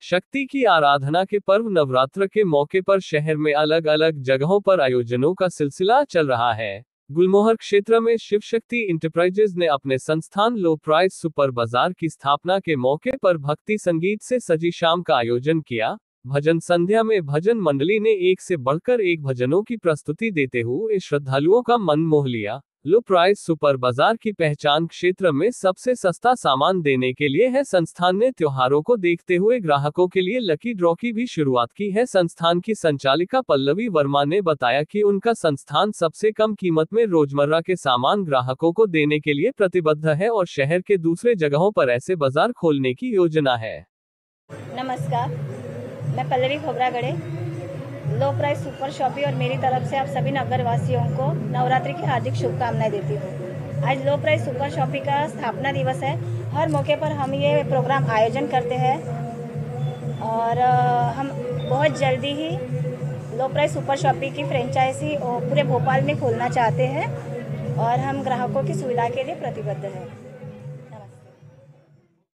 शक्ति की आराधना के पर्व नवरात्र के मौके पर शहर में अलग अलग जगहों पर आयोजनों का सिलसिला चल रहा है। गुलमोहर क्षेत्र में शिव शक्ति इंटरप्राइजेज ने अपने संस्थान लो प्राइस सुपर बाजार की स्थापना के मौके पर भक्ति संगीत से सजी शाम का आयोजन किया। भजन संध्या में भजन मंडली ने एक से बढ़कर एक भजनों की प्रस्तुति देते हुए श्रद्धालुओं का मन मोह लिया। लो प्राइस सुपर बाजार की पहचान क्षेत्र में सबसे सस्ता सामान देने के लिए है। संस्थान ने त्योहारों को देखते हुए ग्राहकों के लिए लकी ड्रॉ की भी शुरुआत की है। संस्थान की संचालिका पल्लवी वर्मा ने बताया कि उनका संस्थान सबसे कम कीमत में रोजमर्रा के सामान ग्राहकों को देने के लिए प्रतिबद्ध है और शहर के दूसरे जगहों पर ऐसे बाजार खोलने की योजना है। नमस्कार, मैं Pallavi Khobragade low price super shoppy और मेरी तरफ से आप सभी नगरवासियों को नवरात्रि की हार्दिक शुभकामनाएं देती हूँ। आज लो प्राइस सुपर शॉपी का स्थापना दिवस है। हर मौके पर हम ये प्रोग्राम आयोजन करते हैं और हम बहुत जल्दी ही लो प्राइस सुपर शॉपी की फ्रेंचाइजी पूरे भोपाल में खोलना चाहते हैं और हम ग्राहकों की सुविधा के लिए प्रतिबद्ध हैं।